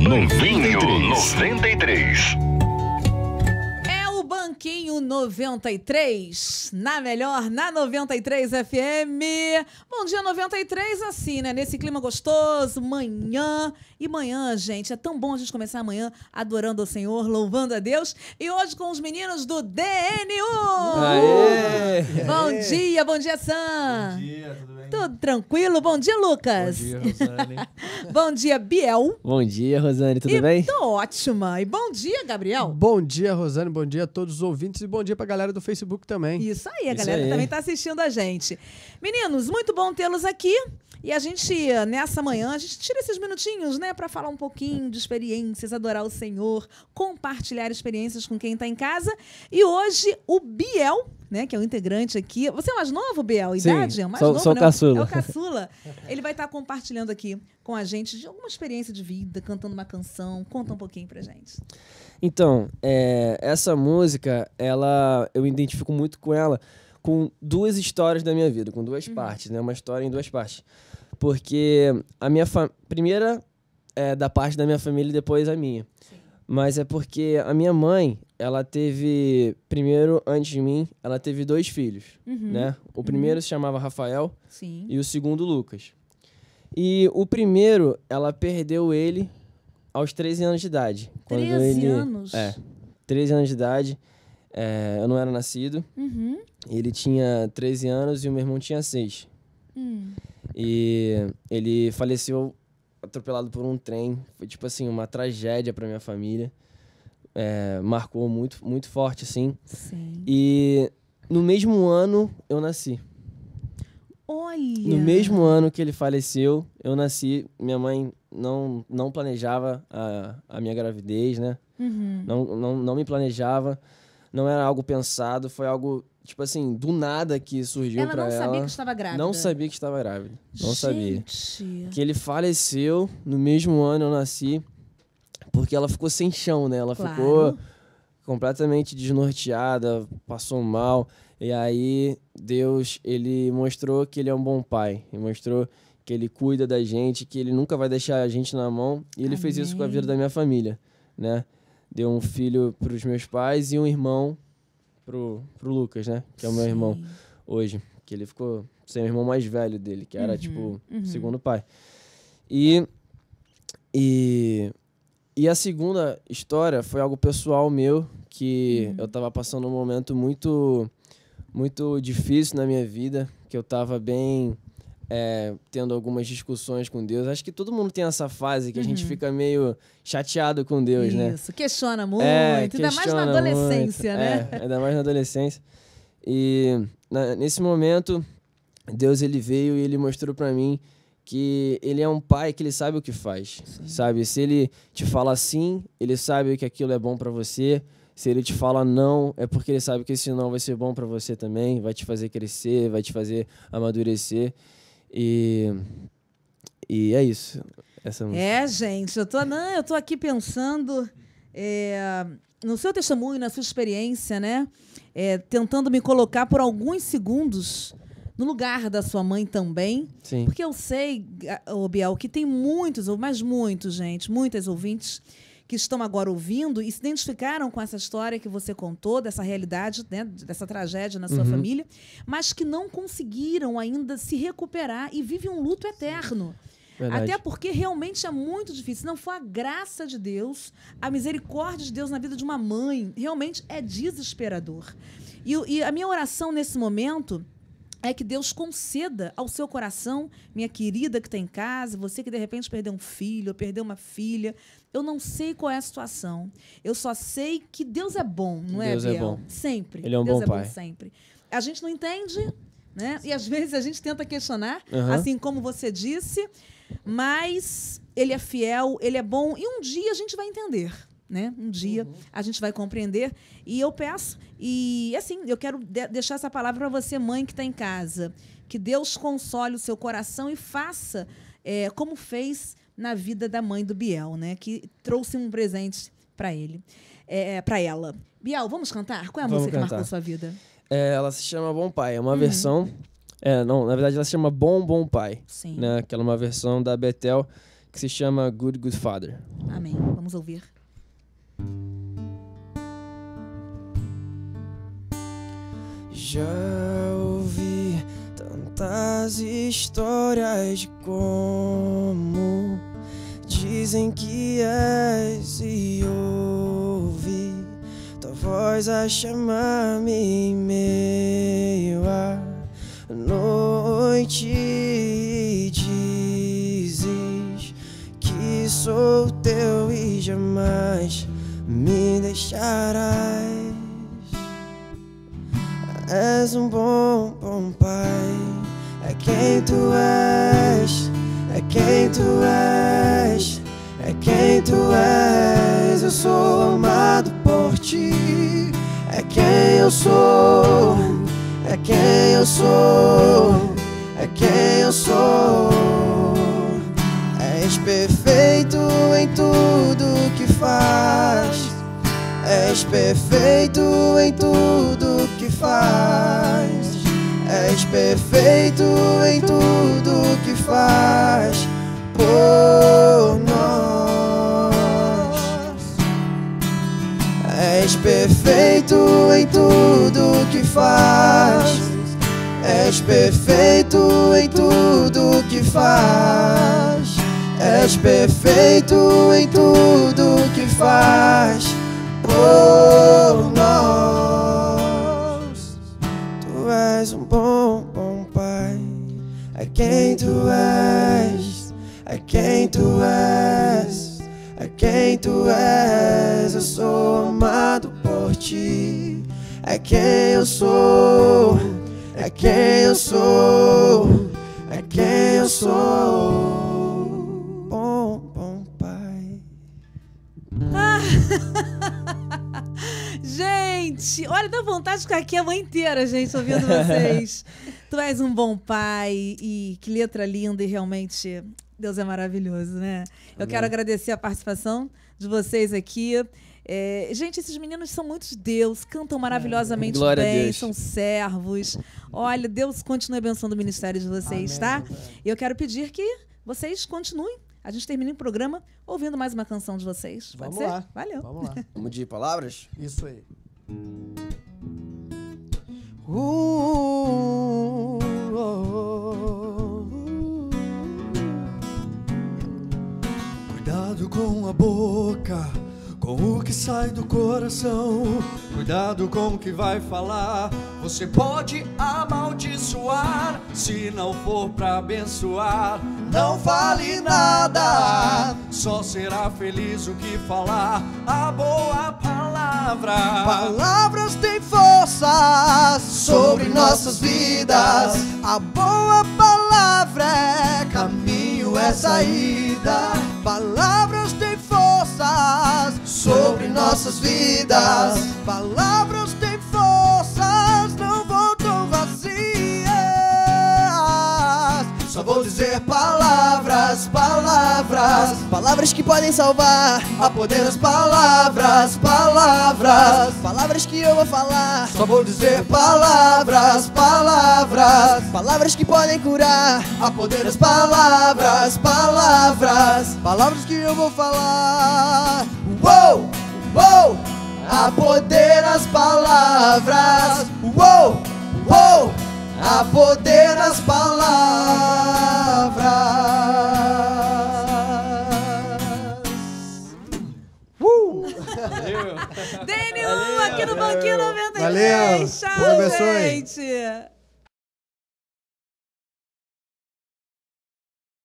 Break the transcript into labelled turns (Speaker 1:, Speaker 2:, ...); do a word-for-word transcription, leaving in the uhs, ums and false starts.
Speaker 1: Novinho noventa e três.
Speaker 2: Banquinho noventa e três, na melhor, na noventa e três F M. Bom dia, noventa e três, assim, né? Nesse clima gostoso, manhã. E manhã, gente, é tão bom a gente começar amanhã adorando ao Senhor, louvando a Deus. E hoje com os meninos do D N U.
Speaker 3: Aê!
Speaker 2: Bom dia, bom dia, Sam.
Speaker 3: Bom dia, tudo bem?
Speaker 2: Tudo tranquilo? Bom dia, Lucas.
Speaker 3: Bom dia, Rosane.
Speaker 2: Bom dia, Biel.
Speaker 3: Bom dia, Rosane, tudo
Speaker 2: e
Speaker 3: bem?
Speaker 2: Tô ótima. E bom dia, Gabriel.
Speaker 4: Bom dia, Rosane, bom dia a todos os ouvintes e bom dia pra galera do Facebook também.
Speaker 2: Isso aí, a
Speaker 3: Isso
Speaker 2: galera
Speaker 3: aí.
Speaker 2: que também tá assistindo a gente. Meninos, muito bom tê-los aqui. E a gente, nessa manhã, a gente tira esses minutinhos, né, para falar um pouquinho de experiências, adorar o Senhor, compartilhar experiências com quem tá em casa. E hoje, o Biel, né, que é o integrante aqui. Você é mais novo, Biel? Idade?
Speaker 3: Sim,
Speaker 2: é o mais
Speaker 3: sou-
Speaker 2: novo,
Speaker 3: sou o
Speaker 2: né?
Speaker 3: caçula.
Speaker 2: É o caçula. Ele vai estar compartilhando aqui com a gente de alguma experiência de vida, cantando uma canção. Conta um pouquinho pra gente.
Speaker 3: Então, é, essa música, ela, eu identifico muito com ela, com duas histórias da minha vida, com duas partes, né? Uma história em duas partes. Porque a minha fa... primeira é da parte da minha família e depois a minha.
Speaker 2: Sim.
Speaker 3: Mas é porque a minha mãe, ela teve, primeiro, antes de mim, ela teve dois filhos,
Speaker 2: Uhum.
Speaker 3: né? O primeiro se chamava Rafael
Speaker 2: Sim.
Speaker 3: e o segundo Lucas. E o primeiro, ela perdeu ele aos treze anos de idade. Quando
Speaker 2: treze
Speaker 3: ele...
Speaker 2: anos?
Speaker 3: É, treze anos de idade. É, eu não era nascido.
Speaker 2: Uhum.
Speaker 3: Ele tinha treze anos e o meu irmão tinha seis.
Speaker 2: Hum.
Speaker 3: E ele faleceu atropelado por um trem. Foi, tipo assim, uma tragédia pra minha família. É, marcou muito, muito forte, assim.
Speaker 2: Sim.
Speaker 3: E no mesmo ano, eu nasci.
Speaker 2: Olha!
Speaker 3: No mesmo ano que ele faleceu, eu nasci. Minha mãe não, não planejava a, a minha gravidez, né?
Speaker 2: Uhum.
Speaker 3: Não, não, não me planejava. Não era algo pensado. Foi algo, tipo assim, do nada que surgiu
Speaker 2: Ela
Speaker 3: pra
Speaker 2: não
Speaker 3: ela.
Speaker 2: sabia que estava grávida.
Speaker 3: Não sabia que estava grávida. Não sabia.
Speaker 2: Gente.
Speaker 3: Que ele faleceu, no mesmo ano eu nasci, porque ela ficou sem chão, né? Ela
Speaker 2: Claro.
Speaker 3: ficou completamente desnorteada, passou mal. E aí Deus, ele mostrou que ele é um bom pai. Ele mostrou que ele cuida da gente, que ele nunca vai deixar a gente na mão. E ele fez isso com a vida da minha família, né? Deu um filho para os meus pais e um irmão pro, pro Lucas, né? Que é o meu
Speaker 2: Sim.
Speaker 3: irmão hoje. Que ele ficou sem o irmão mais velho dele, que era,
Speaker 2: Uhum,
Speaker 3: tipo,
Speaker 2: uhum.
Speaker 3: segundo pai. E, e, e a segunda história foi algo pessoal meu, que eu tava passando um momento muito, muito difícil na minha vida, que eu tava bem... É, tendo algumas discussões com Deus. Acho que todo mundo tem essa fase que a gente fica meio chateado com Deus, né?
Speaker 2: Isso, questiona muito,
Speaker 3: É,
Speaker 2: ainda mais na
Speaker 3: questiona
Speaker 2: adolescência,
Speaker 3: muito.
Speaker 2: né?
Speaker 3: É, ainda mais na adolescência. E na- nesse momento, Deus ele veio e ele mostrou pra mim que ele é um pai que ele sabe o que faz, sabe? Se ele te fala sim, ele sabe que aquilo é bom pra você. Se ele te fala não, é porque ele sabe que esse não vai ser bom pra você também, vai te fazer crescer, vai te fazer amadurecer. E, e é isso. Essa música.
Speaker 2: É, gente, eu tô, não, eu tô aqui pensando é, no seu testemunho, na sua experiência, né? É, tentando me colocar por alguns segundos no lugar da sua mãe também.
Speaker 3: Sim.
Speaker 2: Porque eu sei, ô Biel, que tem muitos, mas muitos, gente, muitas ouvintes que estão agora ouvindo e se identificaram com essa história que você contou, dessa realidade, né, dessa tragédia na sua
Speaker 3: Uhum.
Speaker 2: família, mas que não conseguiram ainda se recuperar e vivem um luto eterno.
Speaker 3: Verdade.
Speaker 2: Até porque realmente é muito difícil. Se não for a graça de Deus, a misericórdia de Deus na vida de uma mãe, realmente é desesperador. E, e a minha oração nesse momento é que Deus conceda ao seu coração, minha querida que está em casa, você que de repente perdeu um filho, ou perdeu uma filha, eu não sei qual é a situação. Eu só sei que Deus é bom, não é,
Speaker 3: Deus é
Speaker 2: Biel?
Speaker 3: bom.
Speaker 2: Sempre.
Speaker 3: Ele é um
Speaker 2: Deus
Speaker 3: bom
Speaker 2: é
Speaker 3: pai.
Speaker 2: bom sempre. A gente não entende, né? E às vezes a gente tenta questionar,
Speaker 3: Uhum.
Speaker 2: assim como você disse, mas ele é fiel, ele é bom, e um dia a gente vai entender. Né? Um dia a gente vai compreender. E eu peço, e assim, eu quero de- deixar essa palavra para você, mãe que está em casa. Que Deus console o seu coração e faça é, como fez na vida da mãe do Biel, né? Que trouxe um presente para ele, é, para ela. Biel, vamos cantar? Qual é a
Speaker 3: Vamos
Speaker 2: música que
Speaker 3: cantar.
Speaker 2: marcou sua vida?
Speaker 3: É, ela se chama Bom Pai. É uma versão... É, não, na verdade ela se chama Bom Bom Pai.
Speaker 2: Sim.
Speaker 3: Né? Que ela é uma versão da Bethel, que se chama Good Good Father.
Speaker 2: Amém. Vamos ouvir.
Speaker 3: Já ouvi tantas histórias de como dizem que és e ouvi tua voz a chamar-me em meio à noite. Dizes que sou teu e jamais me deixarás. És um bom, bom pai, é quem tu és, é quem tu és, é quem tu és. Eu sou amado por ti, é quem eu sou, é quem eu sou, é quem eu sou. És perfeito em tudo que faz, és perfeito em tudo que faz, és perfeito em tudo que faz por nós. És perfeito em tudo que faz, és perfeito em tudo que faz, és perfeito em tudo que faz por nós. Tu és um bom, bom pai, é quem tu és, é quem tu és, é quem tu és. Eu sou amado por ti, é quem eu sou, é quem eu sou, é quem eu sou. Bom, bom pai.
Speaker 2: Ah. Gente, olha, dá vontade de ficar aqui a manhã inteira, gente, ouvindo vocês. Tu és um bom pai e que letra linda, e realmente Deus é maravilhoso, né? Eu
Speaker 3: Amém.
Speaker 2: quero agradecer a participação de vocês aqui. É, gente, esses meninos são muitos de Deus, cantam maravilhosamente
Speaker 3: Glória a
Speaker 2: bem,
Speaker 3: Deus.
Speaker 2: são servos. Olha, Deus continue abençoando o ministério de vocês,
Speaker 4: Amém,
Speaker 2: tá?
Speaker 4: amém.
Speaker 2: E eu quero pedir que vocês continuem. A gente termina o programa ouvindo mais uma canção de vocês. Pode
Speaker 4: Vamos
Speaker 2: ser?
Speaker 4: lá.
Speaker 2: Valeu.
Speaker 4: Vamos lá.
Speaker 3: Vamos de palavras?
Speaker 4: Isso aí. Uh, oh, oh, uh. Cuidado com a boca, com o que sai do coração. Cuidado com o que vai falar. Você pode amaldiçoar se não for pra abençoar. Não fale nada, só será feliz o que falar a boa palavra. Palavras têm força sobre nossas vidas. A boa palavra é caminho, é saída. Palavras têm forças sobre nossas vidas. Palavras têm forças, não voltam vazias. Só vou dizer palavras, palavras, palavras que podem salvar. Há poder nas palavras, palavras, palavras que eu vou falar. Só vou dizer palavras, palavras, palavras que podem curar. Há poder nas palavras, palavras, palavras que eu vou falar. Uou, uou, há poder nas palavras. Uou, uou, há poder nas palavras. Uh!
Speaker 2: D N U aqui no Banquinho noventa e três.
Speaker 4: Valeu.
Speaker 2: Tchau,
Speaker 4: Deus abençoe.
Speaker 2: gente.